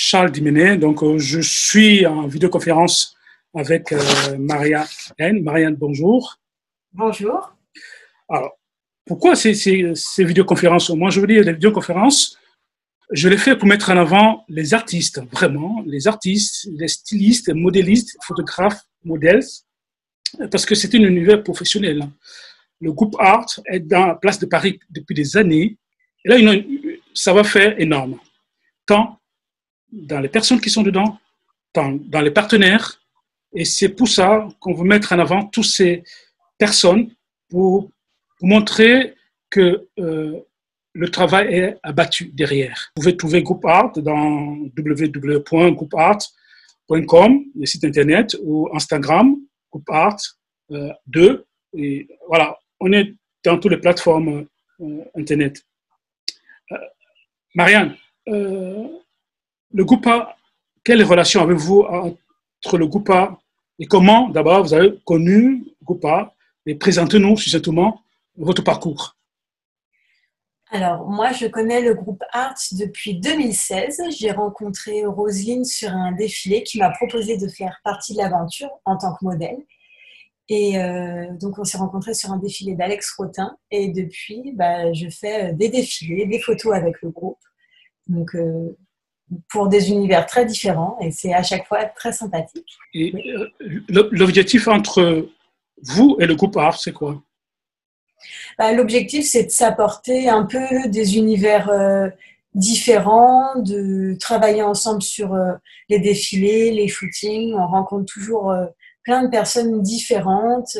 Charles Dimenet. Donc, je suis en vidéoconférence avec Marianne. Marianne, bonjour. Bonjour. Alors, pourquoi ces vidéoconférences? Moi, je veux dire, les vidéoconférences, je les fais pour mettre en avant les artistes, vraiment, les artistes, les stylistes, modélistes, photographes, modèles, parce que c'est un univers professionnel. Le groupe Art est dans la place de Paris depuis des années. Et là, ça va faire énorme. Tant dans les personnes qui sont dedans, tant dans les partenaires. Et c'est pour ça qu'on veut mettre en avant toutes ces personnes pour montrer que le travail est abattu derrière. Vous pouvez trouver Groupe Art dans www.groupeart.com, le site internet, ou Instagram, Groupe Art 2. Et voilà, on est dans toutes les plateformes internet. Marianne, le groupe Art, quelle relation avez-vous entre le groupe Art et comment, d'abord, vous avez connu le groupe Art et présentez-nous succinctement votre parcours. Alors, moi, je connais le groupe Art depuis 2016. J'ai rencontré Roselyne sur un défilé qui m'a proposé de faire partie de l'aventure en tant que modèle. Et donc, on s'est rencontrés sur un défilé d'Alex Rotin. Et depuis, je fais des défilés, des photos avec le groupe. Donc, pour des univers très différents. Et c'est à chaque fois très sympathique. Et l'objectif entre vous et le groupe Art, c'est quoi? L'objectif, c'est de s'apporter un peu des univers différents, de travailler ensemble sur les défilés, les shootings. On rencontre toujours plein de personnes différentes.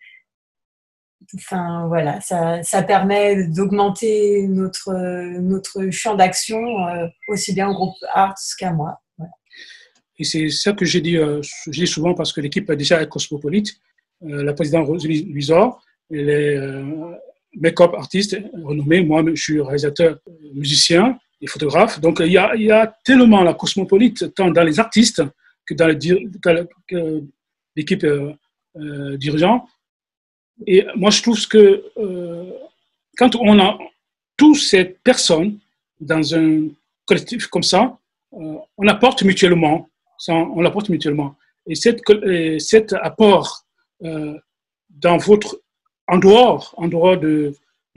Enfin, voilà, ça permet d'augmenter notre champ d'action, aussi bien au groupe Arts qu'à moi. Voilà. Et c'est ça que je dis souvent parce que l'équipe est déjà cosmopolite. La présidente Roselyne Luisor, elle est make-up artiste renommée. Moi, je suis réalisateur, musicien et photographe. Donc, il y a tellement la cosmopolite, tant dans les artistes que dans l'équipe dirigeante. Et moi, je trouve que quand on a toutes ces personnes dans un collectif comme ça, on apporte mutuellement. On l'apporte mutuellement. Et cet apport en dehors de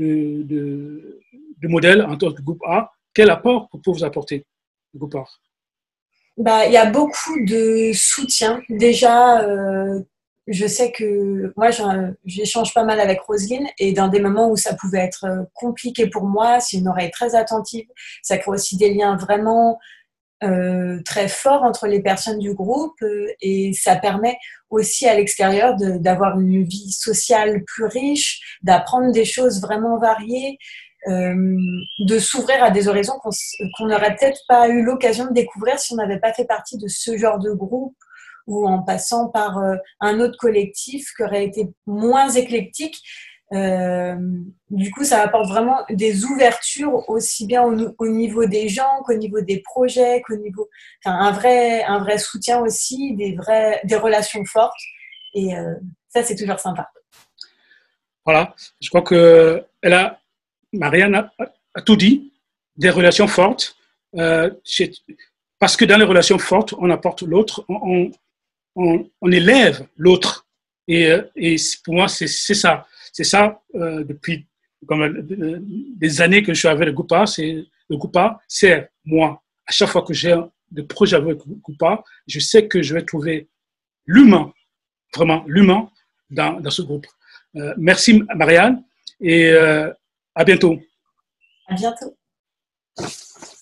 modèle en tant que groupe A, quel apport peut vous apporter le groupe A? Il y a beaucoup de soutien. Déjà, je sais que moi, j'échange pas mal avec Roselyne et dans des moments où ça pouvait être compliqué pour moi, c'est une oreille très attentive. Ça crée aussi des liens vraiment très forts entre les personnes du groupe et ça permet aussi à l'extérieur d'avoir une vie sociale plus riche, d'apprendre des choses vraiment variées, de s'ouvrir à des horizons qu'on n'aurait peut-être pas eu l'occasion de découvrir si on n'avait pas fait partie de ce genre de groupe ou en passant par un autre collectif qui aurait été moins éclectique. Du coup, ça apporte vraiment des ouvertures aussi bien au niveau des gens qu'au niveau des projets, un vrai soutien aussi, des relations fortes. Et ça, c'est toujours sympa. Voilà, je crois que Marianne a tout dit, des relations fortes, parce que dans les relations fortes, on apporte l'autre, on élève l'autre. Et pour moi, c'est ça. C'est ça, depuis des années que je suis avec le groupe A, le groupe A, c'est moi. À chaque fois que j'ai des projets avec le groupe A, je sais que je vais trouver l'humain, vraiment l'humain dans ce groupe. Merci Marianne et à bientôt. À bientôt.